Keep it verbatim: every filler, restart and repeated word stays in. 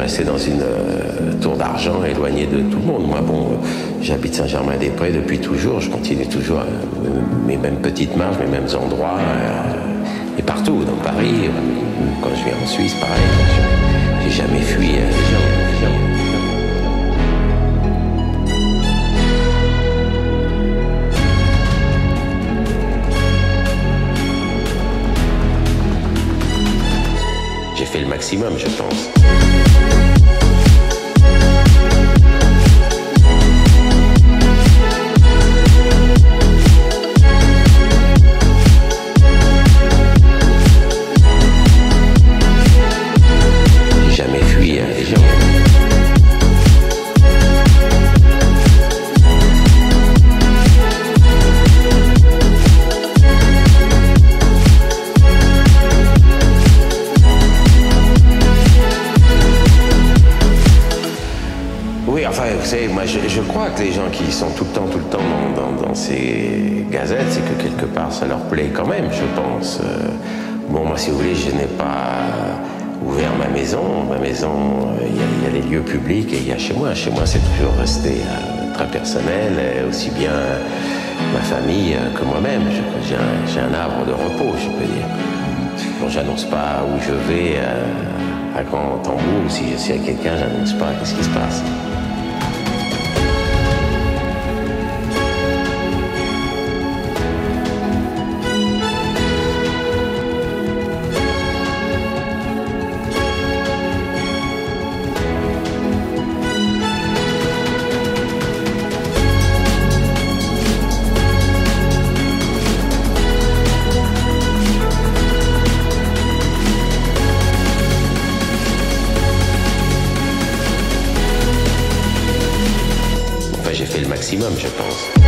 rester dans une euh, tour d'argent, éloigné de tout le monde. Moi, bon, euh, j'habite Saint-Germain-des-Prés depuis toujours. Je continue toujours euh, mes mêmes petites marches, mes mêmes endroits. Euh, et partout, dans Paris. Euh, quand je viens en Suisse, pareil. J'ai jamais fui euh, les gens. Les gens. J'ai fait le maximum, je pense. J'ai jamais fui hein, les gens. Oui, enfin, vous savez, moi, je, je crois que les gens qui sont tout le temps, tout le temps dans, dans, dans ces gazettes, c'est que quelque part, ça leur plaît quand même, je pense. Euh, bon, moi, si vous voulez, je n'ai pas ouvert ma maison. Ma maison, il euh, y, y a les lieux publics et il y a chez moi. Chez moi, c'est toujours resté euh, très personnel, et aussi bien ma famille euh, que moi-même. J'ai un, j'ai un arbre de repos, je peux dire. Quand j'annonce pas où je vais, euh, à grand tambour, si, si y a quelqu'un, j'annonce pas qu'est-ce qui se passe. J'ai fait le maximum, je pense.